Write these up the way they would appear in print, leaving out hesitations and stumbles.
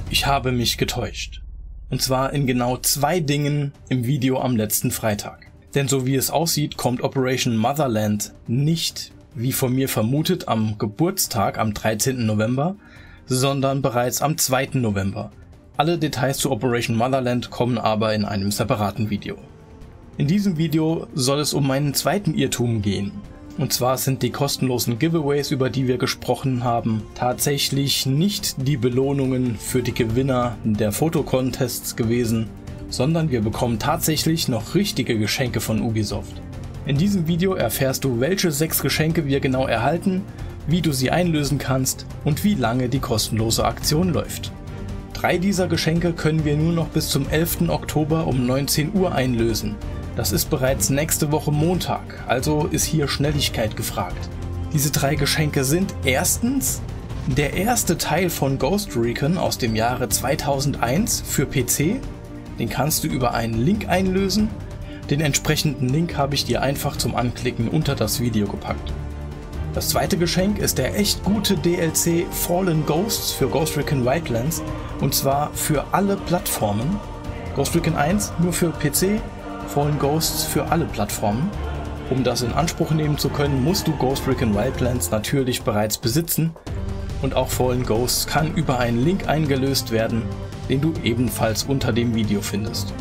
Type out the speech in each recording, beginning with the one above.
ich habe mich getäuscht. Und zwar in genau 2 Dingen im Video am letzten Freitag. Denn so wie es aussieht, kommt Operation Motherland nicht, wie von mir vermutet, am Geburtstag am 13. November, sondern bereits am 2. November. Alle Details zu Operation Motherland kommen aber in einem separaten Video. In diesem Video soll es um meinen zweiten Irrtum gehen. Und zwar sind die kostenlosen Giveaways, über die wir gesprochen haben, tatsächlich nicht die Belohnungen für die Gewinner der Fotocontests gewesen, sondern wir bekommen tatsächlich noch richtige Geschenke von Ubisoft. In diesem Video erfährst du, welche 6 Geschenke wir genau erhalten, wie du sie einlösen kannst und wie lange die kostenlose Aktion läuft. 3 dieser Geschenke können wir nur noch bis zum 11. Oktober um 19 Uhr einlösen. Das ist bereits nächste Woche Montag, also ist hier Schnelligkeit gefragt. Diese 3 Geschenke sind erstens der erste Teil von Ghost Recon aus dem Jahre 2001 für PC. Den kannst du über einen Link einlösen. Den entsprechenden Link habe ich dir einfach zum Anklicken unter das Video gepackt. Das zweite Geschenk ist der echt gute DLC Fallen Ghosts für Ghost Recon Wildlands, und zwar für alle Plattformen. Ghost Recon 1 nur für PC, Fallen Ghosts für alle Plattformen. Um das in Anspruch nehmen zu können, musst du Ghost Recon Wildlands natürlich bereits besitzen, und auch Fallen Ghosts kann über einen Link eingelöst werden, den du ebenfalls unter dem Video findest.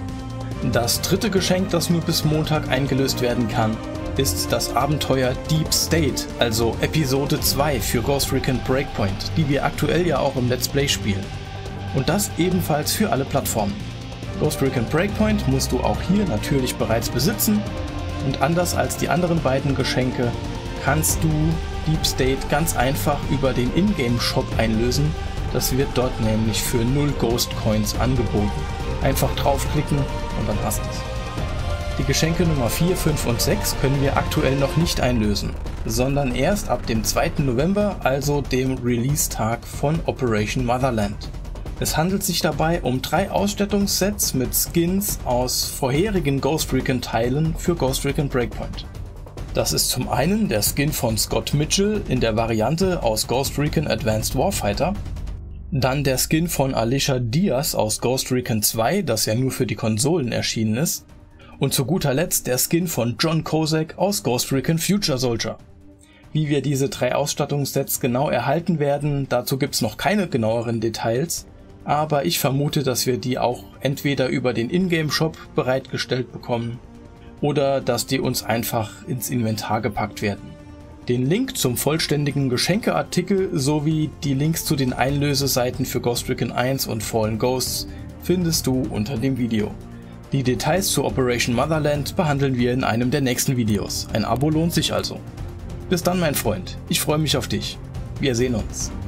Das dritte Geschenk, das nur bis Montag eingelöst werden kann, ist das Abenteuer Deep State, also Episode 2 für Ghost Recon Breakpoint, die wir aktuell ja auch im Let's Play spielen. Und das ebenfalls für alle Plattformen. Ghost Recon Breakpoint musst du auch hier natürlich bereits besitzen, und anders als die anderen beiden Geschenke kannst du Deep State ganz einfach über den Ingame-Shop einlösen. Das wird dort nämlich für 0 Ghost Coins angeboten. Einfach draufklicken und dann hast du es. Die Geschenke Nummer 4, 5 und 6 können wir aktuell noch nicht einlösen, sondern erst ab dem 2. November, also dem Release-Tag von Operation Motherland. Es handelt sich dabei um 3 Ausstattungssets mit Skins aus vorherigen Ghost Recon Teilen für Ghost Recon Breakpoint. Das ist zum einen der Skin von Scott Mitchell in der Variante aus Ghost Recon Advanced Warfighter, dann der Skin von Alicia Diaz aus Ghost Recon 2, das ja nur für die Konsolen erschienen ist, und zu guter Letzt der Skin von John Kozak aus Ghost Recon Future Soldier. Wie wir diese 3 Ausstattungssets genau erhalten werden, dazu gibt's noch keine genaueren Details, aber ich vermute, dass wir die auch entweder über den Ingame-Shop bereitgestellt bekommen oder dass die uns einfach ins Inventar gepackt werden. Den Link zum vollständigen Geschenkeartikel sowie die Links zu den Einlöseseiten für Ghost Recon 1 und Fallen Ghosts findest du unter dem Video. Die Details zu Operation Motherland behandeln wir in einem der nächsten Videos. Ein Abo lohnt sich also. Bis dann, mein Freund. Ich freue mich auf dich. Wir sehen uns.